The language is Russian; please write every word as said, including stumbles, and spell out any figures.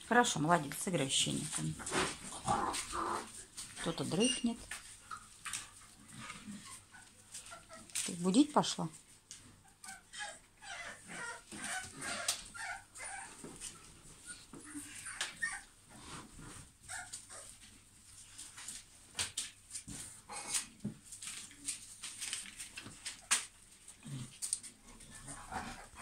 Хорошо, молодец, сыграй щенниками. Кто-то дрыхнет. Ты будить пошла?